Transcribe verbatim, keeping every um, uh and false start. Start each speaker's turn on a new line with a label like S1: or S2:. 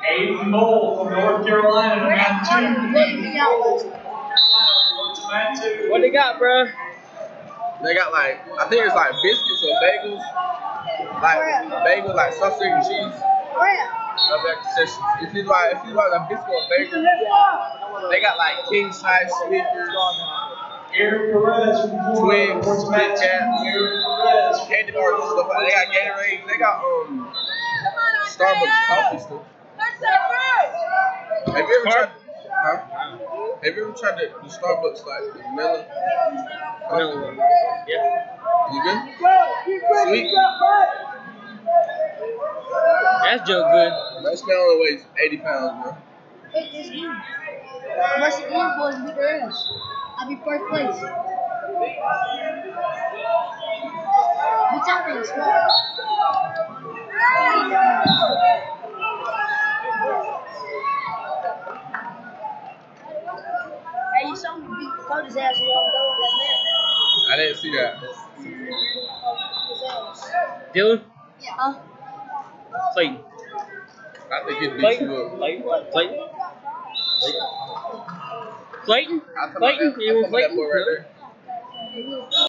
S1: Aiden Bull from North Carolina to Mat two.
S2: What they got, bro?
S3: They got like, I think it's like biscuits or bagels. Like bagel, like sausage and cheese. If you like, if you like a biscuit or bagel, they got like king size Snickers, Twix, Kit Kat, candy bars and stuff like that. They got Gatorade. They got um Starbucks coffee stuff. Have you ever tried? Huh? Have you ever tried the, the Starbucks like the vanilla?
S2: No. Yeah.
S3: You good? Sweet.
S2: That's Joe good.
S3: That smell only weighs eighty pounds, bro.
S4: It's good. Unless the East boys beat their ass, I'll be first place. What's happening? Hey, you saw me beat Cody's ass a long ago in that
S3: I didn't see that.
S2: Dylan?
S4: Yeah. Huh?
S2: Clayton.
S3: I think it beat
S2: Clayton?
S3: you up.
S2: Clayton? Clayton? Clayton?
S3: I
S2: Clayton?
S3: that,
S2: You want
S3: that boy
S2: Clayton?
S3: right there.